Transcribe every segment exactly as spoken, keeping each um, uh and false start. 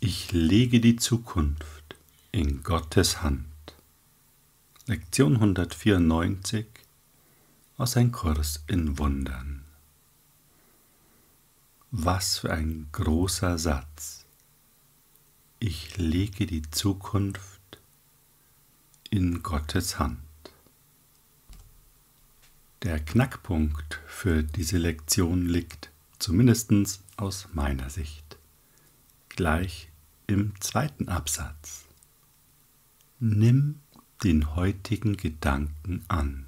Ich lege die Zukunft in Gottes Hand. Lektion hundertvierundneunzig aus Ein Kurs in Wundern. Was für ein großer Satz. Ich lege die Zukunft in Gottes Hand. Der Knackpunkt für diese Lektion liegt, zumindest aus meiner Sicht, gleich im zweiten Absatz. Nimm den heutigen Gedanken an.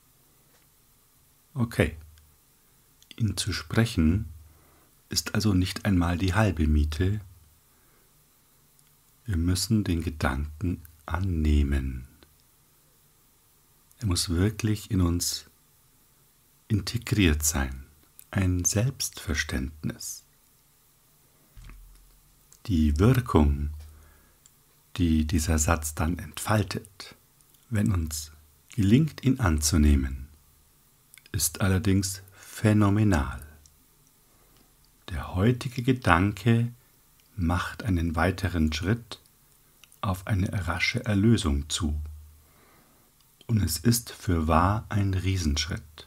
Okay, ihn zu sprechen ist also nicht einmal die halbe Miete. Wir müssen den Gedanken annehmen. Er muss wirklich in uns integriert sein, ein Selbstverständnis. Die Wirkung, die dieser Satz dann entfaltet, wenn uns gelingt, ihn anzunehmen, ist allerdings phänomenal. Der heutige Gedanke macht einen weiteren Schritt auf eine rasche Erlösung zu. Und es ist fürwahr ein Riesenschritt.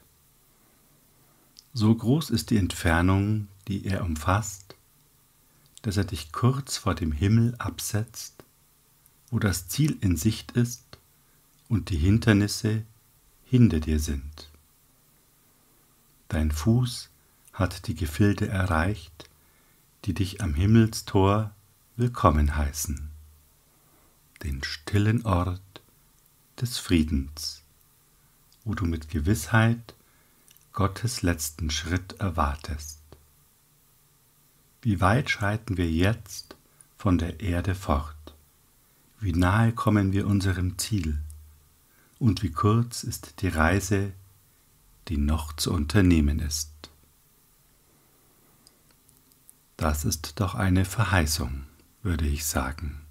So groß ist die Entfernung, die er umfasst, dass er dich kurz vor dem Himmel absetzt, wo das Ziel in Sicht ist und die Hindernisse hinter dir sind. Dein Fuß hat die Gefilde erreicht, die dich am Himmelstor willkommen heißen, den stillen Ort des Friedens, wo du mit Gewissheit Gottes letzten Schritt erwartest. Wie weit schreiten wir jetzt von der Erde fort? Wie nahe kommen wir unserem Ziel? Und wie kurz ist die Reise, die noch zu unternehmen ist? Das ist doch eine Verheißung, würde ich sagen.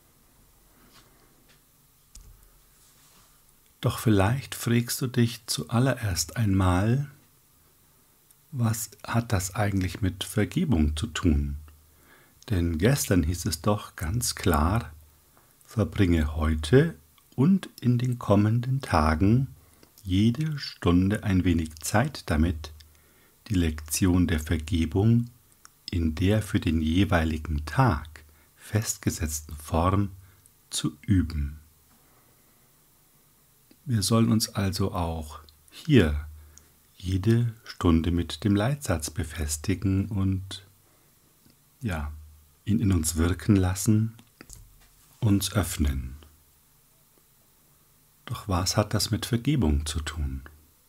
Doch vielleicht fragst du dich zuallererst einmal, was hat das eigentlich mit Vergebung zu tun? Denn gestern hieß es doch ganz klar, verbringe heute und in den kommenden Tagen jede Stunde ein wenig Zeit damit, die Lektion der Vergebung in der für den jeweiligen Tag festgesetzten Form zu üben. Wir sollen uns also auch hier jede Stunde mit dem Leitsatz befestigen und ja, ihn in uns wirken lassen, uns öffnen. Doch was hat das mit Vergebung zu tun?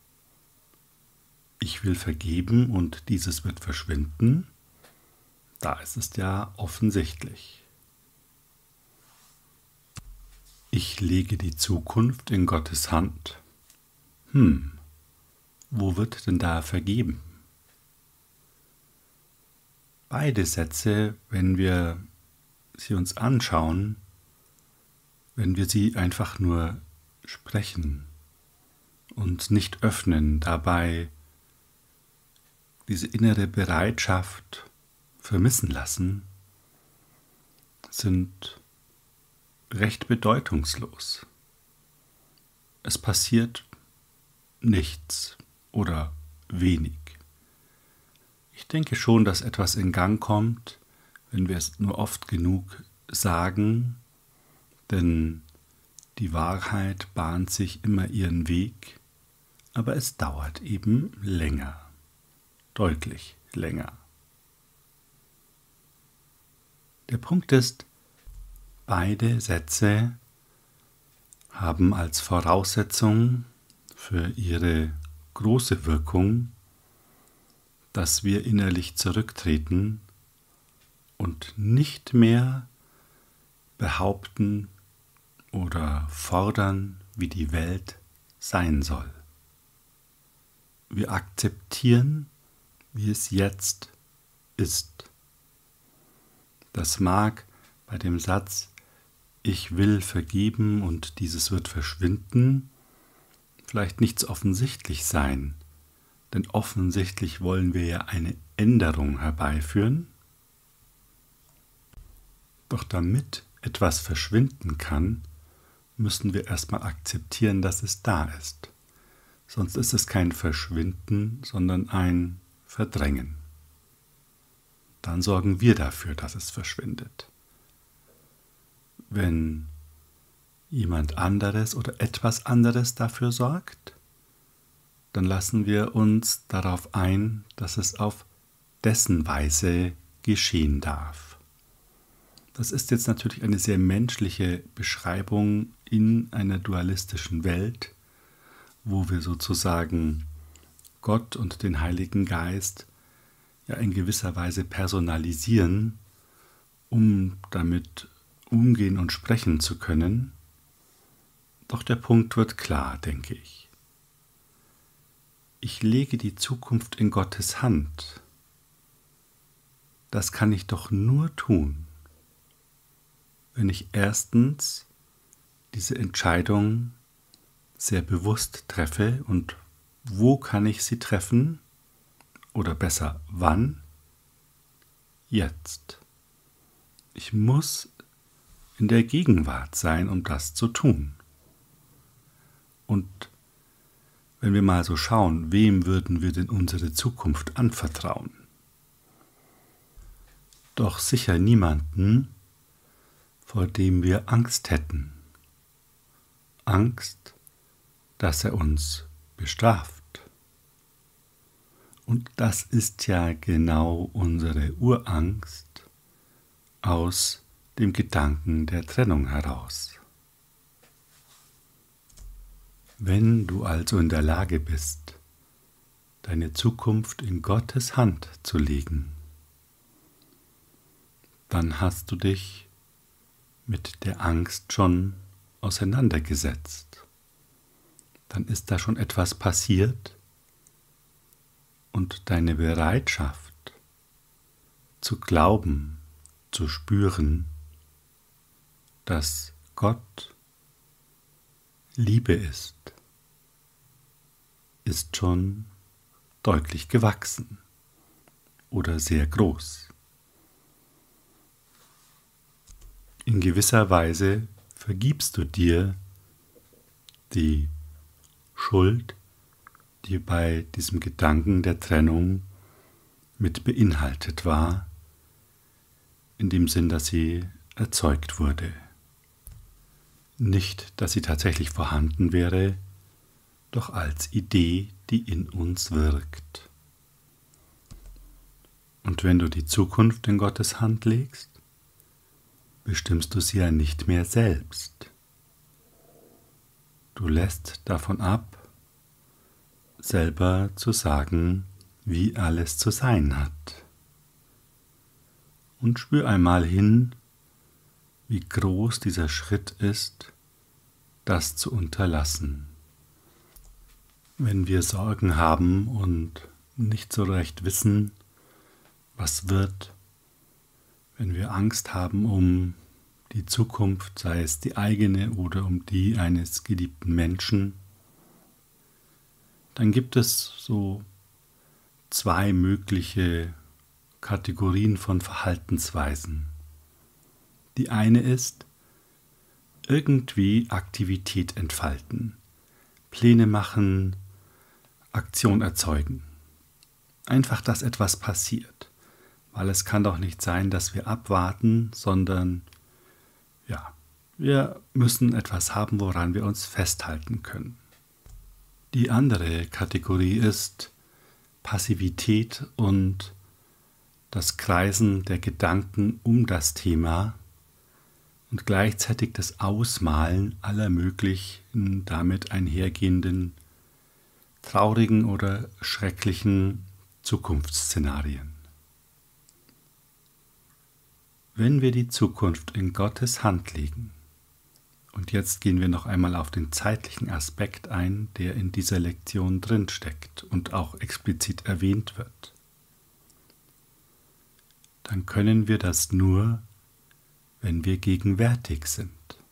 Ich will vergeben und dieses wird verschwinden? Da ist es ja offensichtlich. Ich lege die Zukunft in Gottes Hand. Hm, wo wird denn da vergeben? Beide Sätze, wenn wir sie uns anschauen, wenn wir sie einfach nur sprechen und nicht öffnen, dabei diese innere Bereitschaft vermissen lassen, sind recht bedeutungslos. Es passiert nichts oder wenig. Ich denke schon, dass etwas in Gang kommt, wenn wir es nur oft genug sagen, denn die Wahrheit bahnt sich immer ihren Weg, aber es dauert eben länger, deutlich länger. Der Punkt ist, beide Sätze haben als Voraussetzung für ihre große Wirkung, dass wir innerlich zurücktreten und nicht mehr behaupten oder fordern, wie die Welt sein soll. Wir akzeptieren, wie es jetzt ist. Das mag bei dem Satz, ich will vergeben und dieses wird verschwinden, vielleicht nicht so offensichtlich sein, denn offensichtlich wollen wir ja eine Änderung herbeiführen. Doch damit etwas verschwinden kann, müssen wir erstmal akzeptieren, dass es da ist. Sonst ist es kein Verschwinden, sondern ein Verdrängen. Dann sorgen wir dafür, dass es verschwindet. Wenn jemand anderes oder etwas anderes dafür sorgt, dann lassen wir uns darauf ein, dass es auf dessen Weise geschehen darf. Das ist jetzt natürlich eine sehr menschliche Beschreibung in einer dualistischen Welt, wo wir sozusagen Gott und den Heiligen Geist ja in gewisser Weise personalisieren, um damit umgehen und sprechen zu können. Doch der Punkt wird klar, denke ich. Ich lege die Zukunft in Gottes Hand. Das kann ich doch nur tun, wenn ich erstens diese Entscheidung sehr bewusst treffe. Und wo kann ich sie treffen? Oder besser, wann? Jetzt. Ich muss in der Gegenwart sein, um das zu tun. Und wenn wir mal so schauen, wem würden wir denn unsere Zukunft anvertrauen? Doch sicher niemanden, vor dem wir Angst hätten. Angst, dass er uns bestraft. Und das ist ja genau unsere Urangst aus dem Gedanken der Trennung heraus. Wenn du also in der Lage bist, deine Zukunft in Gottes Hand zu legen, dann hast du dich mit der Angst schon auseinandergesetzt. Dann ist da schon etwas passiert und deine Bereitschaft zu glauben, zu spüren, dass Gott Liebe ist, ist schon deutlich gewachsen oder sehr groß. In gewisser Weise vergibst du dir die Schuld, die bei diesem Gedanken der Trennung mit beinhaltet war, in dem Sinn, dass sie erzeugt wurde. Nicht, dass sie tatsächlich vorhanden wäre, doch als Idee, die in uns wirkt. Und wenn du die Zukunft in Gottes Hand legst, bestimmst du sie ja nicht mehr selbst. Du lässt davon ab, selber zu sagen, wie alles zu sein hat. Und spür einmal hin, wie groß dieser Schritt ist, das zu unterlassen. Wenn wir Sorgen haben und nicht so recht wissen, was wird, wenn wir Angst haben um die Zukunft, sei es die eigene oder um die eines geliebten Menschen, dann gibt es so zwei mögliche Kategorien von Verhaltensweisen. Die eine ist, irgendwie Aktivität entfalten, Pläne machen, Aktion erzeugen. Einfach, dass etwas passiert. Weil es kann doch nicht sein, dass wir abwarten, sondern ja, wir müssen etwas haben, woran wir uns festhalten können. Die andere Kategorie ist Passivität und das Kreisen der Gedanken um das Thema und gleichzeitig das Ausmalen aller möglichen damit einhergehenden traurigen oder schrecklichen Zukunftsszenarien. Wenn wir die Zukunft in Gottes Hand legen, und jetzt gehen wir noch einmal auf den zeitlichen Aspekt ein, der in dieser Lektion drinsteckt und auch explizit erwähnt wird, dann können wir das nur, wenn wir gegenwärtig sind.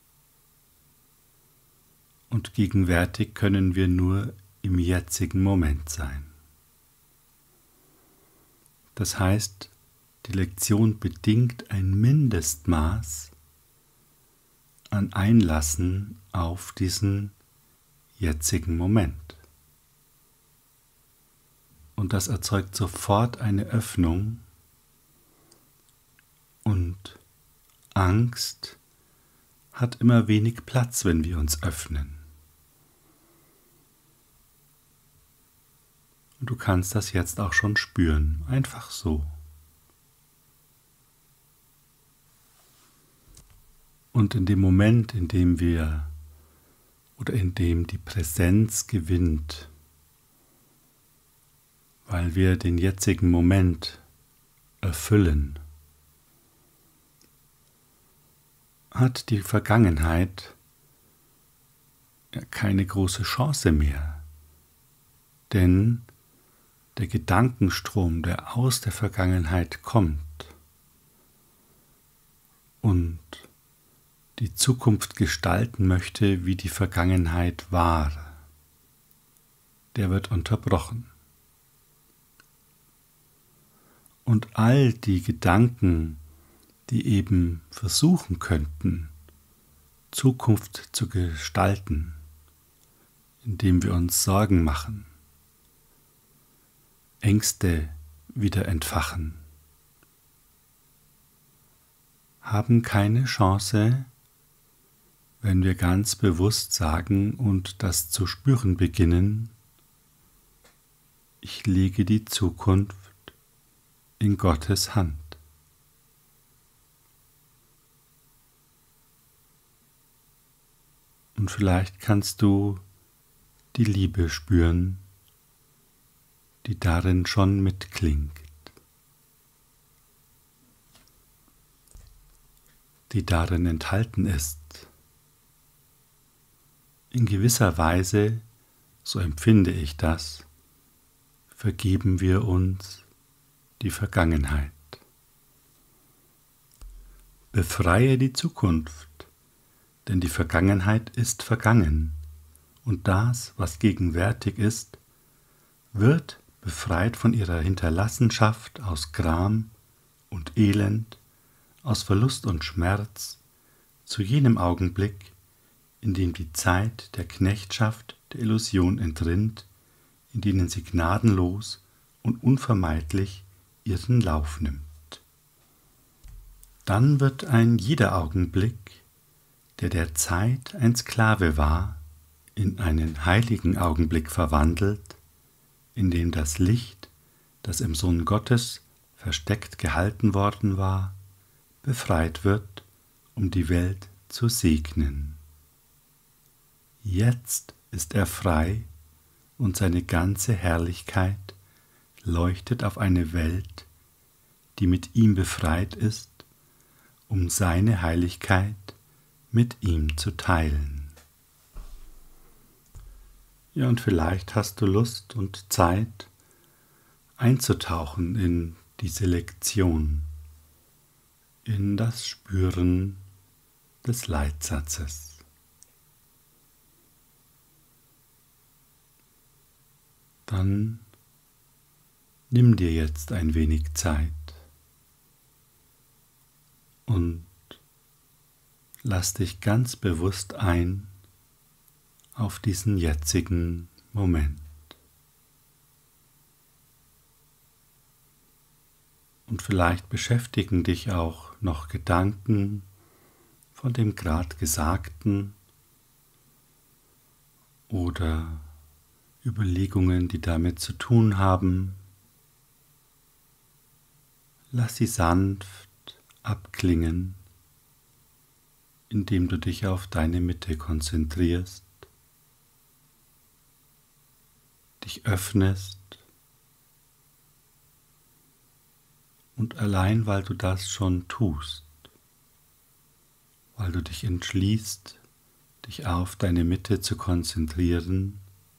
Und gegenwärtig können wir nur im jetzigen Moment sein. Das heißt, Die Lektion bedingt ein Mindestmaß an Einlassen auf diesen jetzigen Moment. Und das erzeugt sofort eine Öffnung und Angst hat immer wenig Platz, wenn wir uns öffnen. Und du kannst das jetzt auch schon spüren, einfach so. Und in dem Moment, in dem wir oder in dem die Präsenz gewinnt, weil wir den jetzigen Moment erfüllen, hat die Vergangenheit ja keine große Chance mehr, denn der Gedankenstrom, der aus der Vergangenheit kommt und die Zukunft gestalten möchte, wie die Vergangenheit war, der wird unterbrochen. Und all die Gedanken, die eben versuchen könnten, Zukunft zu gestalten, indem wir uns Sorgen machen, Ängste wieder entfachen, haben keine Chance, wenn wir ganz bewusst sagen und das zu spüren beginnen: Ich lege die Zukunft in Gottes Hand. Und vielleicht kannst du die Liebe spüren, die darin schon mitklingt, die darin enthalten ist. In gewisser Weise, so empfinde ich das, vergeben wir uns die Vergangenheit. Befreie die Zukunft, denn die Vergangenheit ist vergangen und das, was gegenwärtig ist, wird befreit von ihrer Hinterlassenschaft aus Gram und Elend, aus Verlust und Schmerz, zu jenem Augenblick, in dem die Zeit der Knechtschaft der Illusion entrinnt, in denen sie gnadenlos und unvermeidlich ihren Lauf nimmt. Dann wird ein jeder Augenblick, der der Zeit ein Sklave war, in einen heiligen Augenblick verwandelt, in dem das Licht, das im Sohn Gottes versteckt gehalten worden war, befreit wird, um die Welt zu segnen. Jetzt ist er frei und seine ganze Herrlichkeit leuchtet auf eine Welt, die mit ihm befreit ist, um seine Heiligkeit mit ihm zu teilen. Ja, und vielleicht hast du Lust und Zeit, einzutauchen in diese Lektion, in das Spüren des Leitsatzes. Dann nimm dir jetzt ein wenig Zeit und lass dich ganz bewusst ein auf diesen jetzigen Moment. Und vielleicht beschäftigen dich auch noch Gedanken von dem gerade Gesagten oder Überlegungen, die damit zu tun haben. Lass sie sanft abklingen, indem du dich auf deine Mitte konzentrierst, dich öffnest und allein weil du das schon tust, weil du dich entschließt, dich auf deine Mitte zu konzentrieren,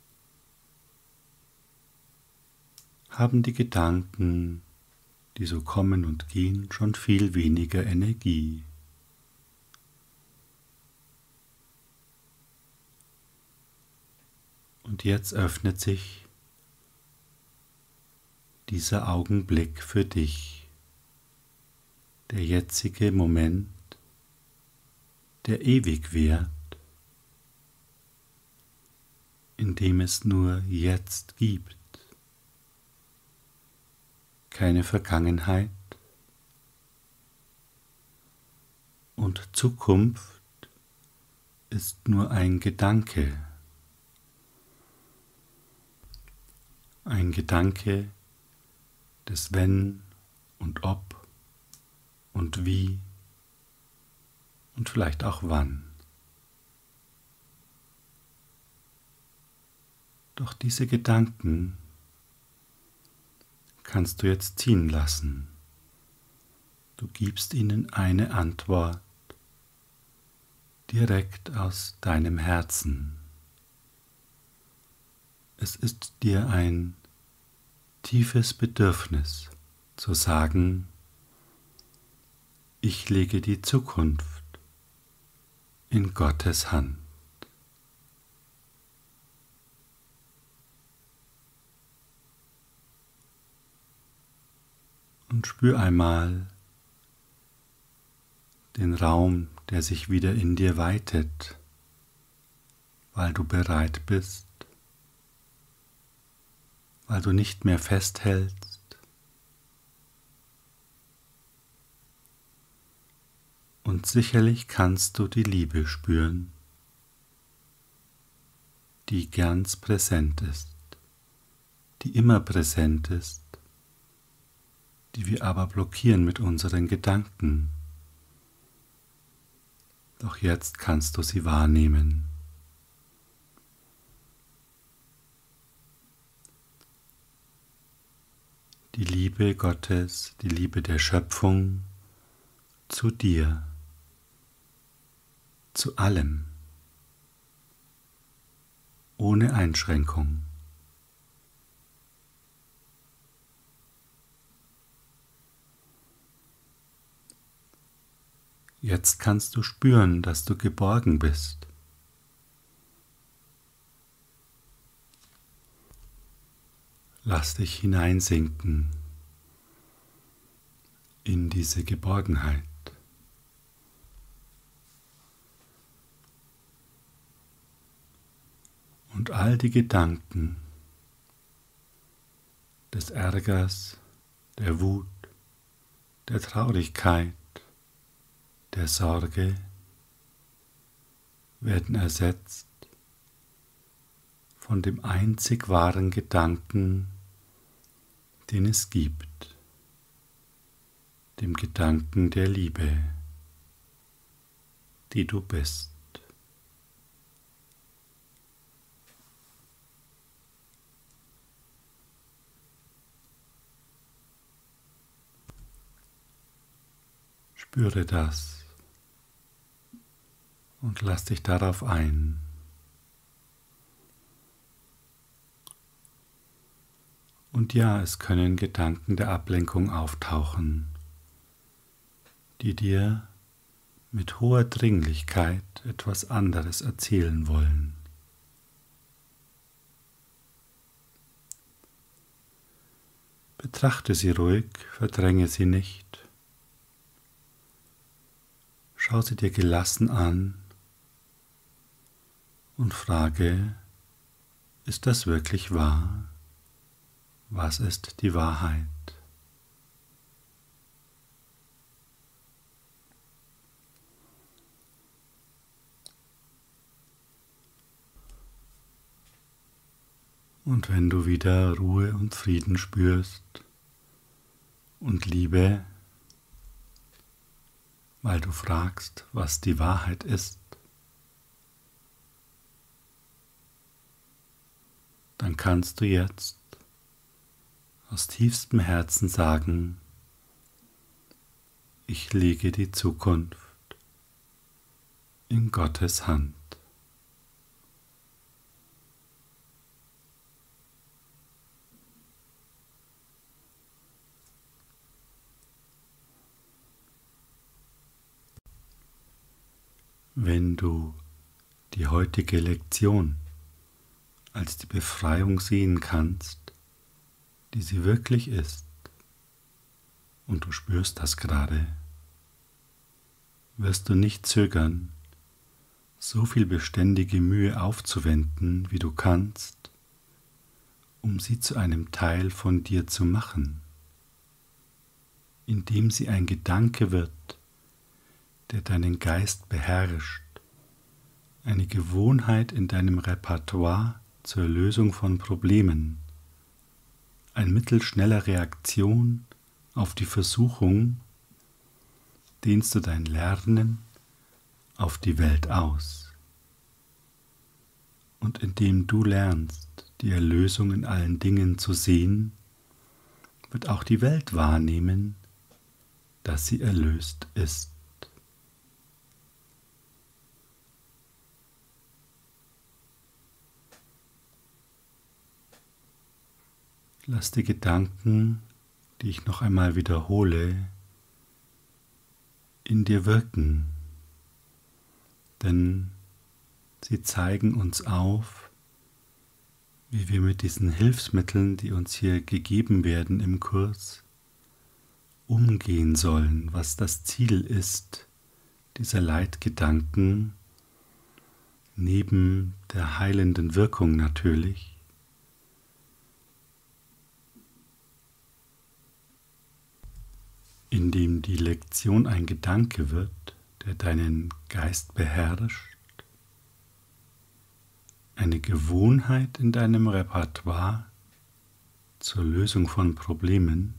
haben die Gedanken, die so kommen und gehen, schon viel weniger Energie. Und jetzt öffnet sich dieser Augenblick für dich, der jetzige Moment, der ewig währt, in dem es nur jetzt gibt, keine Vergangenheit und Zukunft ist nur ein Gedanke, ein Gedanke des Wenn und Ob und Wie und vielleicht auch Wann. Doch diese Gedanken kannst du jetzt ziehen lassen. Du gibst ihnen eine Antwort direkt aus deinem Herzen. Es ist dir ein tiefes Bedürfnis zu sagen, ich lege die Zukunft in Gottes Hand. Und spür einmal den Raum, der sich wieder in dir weitet, weil du bereit bist, weil du nicht mehr festhältst und sicherlich kannst du die Liebe spüren, die ganz präsent ist, die immer präsent ist, die wir aber blockieren mit unseren Gedanken. Doch jetzt kannst du sie wahrnehmen. Die Liebe Gottes, die Liebe der Schöpfung zu dir, zu allem, ohne Einschränkung. Jetzt kannst du spüren, dass du geborgen bist. Lass dich hineinsinken in diese Geborgenheit. Und all die Gedanken des Ärgers, der Wut, der Traurigkeit, der Sorge werden ersetzt von dem einzig wahren Gedanken, den es gibt, dem Gedanken der Liebe, die du bist. Spüre das und lass dich darauf ein. Und ja, es können Gedanken der Ablenkung auftauchen, die dir mit hoher Dringlichkeit etwas anderes erzählen wollen. Betrachte sie ruhig, verdränge sie nicht. Schau sie dir gelassen an und frage, ist das wirklich wahr? Was ist die Wahrheit? Und wenn du wieder Ruhe und Frieden spürst und Liebe, weil du fragst, was die Wahrheit ist, dann kannst du jetzt aus tiefstem Herzen sagen, ich lege die Zukunft in Gottes Hand. Wenn du die heutige Lektion als die Befreiung sehen kannst, die sie wirklich ist, und du spürst das gerade, wirst du nicht zögern, so viel beständige Mühe aufzuwenden, wie du kannst, um sie zu einem Teil von dir zu machen, indem sie ein Gedanke wird, der deinen Geist beherrscht, eine Gewohnheit in deinem Repertoire zur Lösung von Problemen, ein Mittel schneller Reaktion auf die Versuchung, dehnst du dein Lernen auf die Welt aus. Und indem du lernst, die Erlösung in allen Dingen zu sehen, wird auch die Welt wahrnehmen, dass sie erlöst ist. Lass die Gedanken, die ich noch einmal wiederhole, in dir wirken, denn sie zeigen uns auf, wie wir mit diesen Hilfsmitteln, die uns hier gegeben werden im Kurs, umgehen sollen, was das Ziel ist dieser Leitgedanken, neben der heilenden Wirkung natürlich. Indem die Lektion ein Gedanke wird, der deinen Geist beherrscht, eine Gewohnheit in deinem Repertoire zur Lösung von Problemen,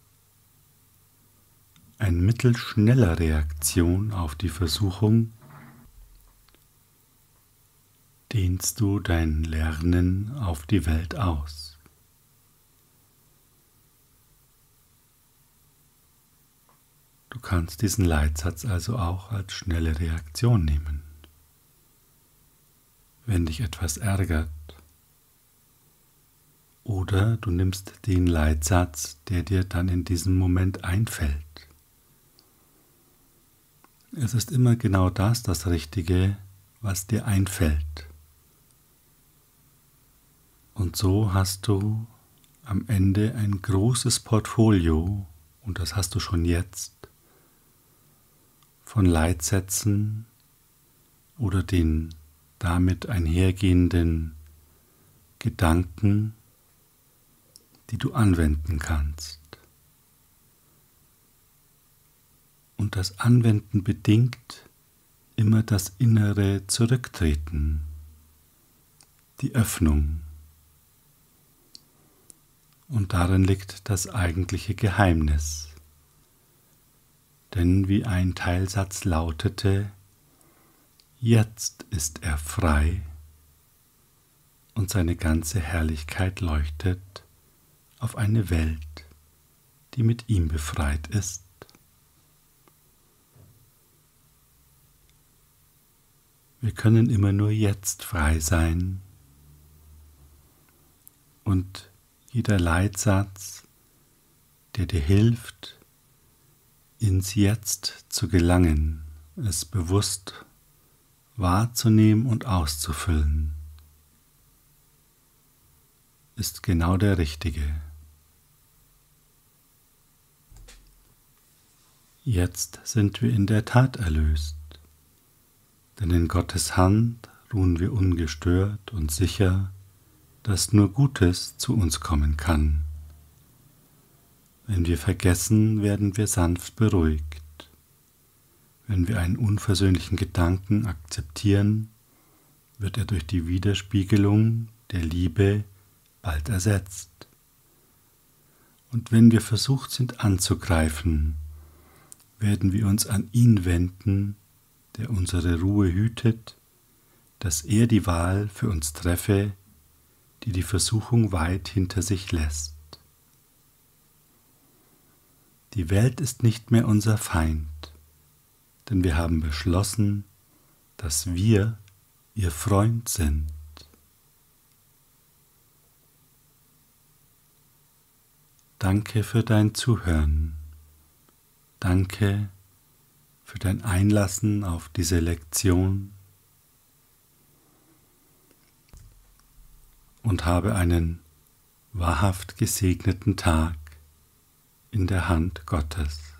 ein Mittel schneller Reaktion auf die Versuchung, dehnst du dein Lernen auf die Welt aus. Du kannst diesen Leitsatz also auch als schnelle Reaktion nehmen. Wenn dich etwas ärgert, oder du nimmst den Leitsatz, der dir dann in diesem Moment einfällt. Es ist immer genau das, das Richtige, was dir einfällt. Und so hast du am Ende ein großes Portfolio, und das hast du schon jetzt, von Leitsätzen oder den damit einhergehenden Gedanken, die du anwenden kannst. Und das Anwenden bedingt immer das innere Zurücktreten, die Öffnung. Und darin liegt das eigentliche Geheimnis. Denn wie ein Teilsatz lautete, jetzt ist er frei und seine ganze Herrlichkeit leuchtet auf eine Welt, die mit ihm befreit ist. Wir können immer nur jetzt frei sein und jeder Leitsatz, der dir hilft, ins Jetzt zu gelangen, es bewusst wahrzunehmen und auszufüllen, ist genau der richtige. Jetzt sind wir in der Tat erlöst, denn in Gottes Hand ruhen wir ungestört und sicher, dass nur Gutes zu uns kommen kann. Wenn wir vergessen, werden wir sanft beruhigt. Wenn wir einen unversöhnlichen Gedanken akzeptieren, wird er durch die Widerspiegelung der Liebe bald ersetzt. Und wenn wir versucht sind anzugreifen, werden wir uns an ihn wenden, der unsere Ruhe hütet, dass er die Wahl für uns treffe, die die Versuchung weit hinter sich lässt. Die Welt ist nicht mehr unser Feind, denn wir haben beschlossen, dass wir ihr Freund sind. Danke für dein Zuhören. Danke für dein Einlassen auf diese Lektion und habe einen wahrhaft gesegneten Tag in der Hand Gottes.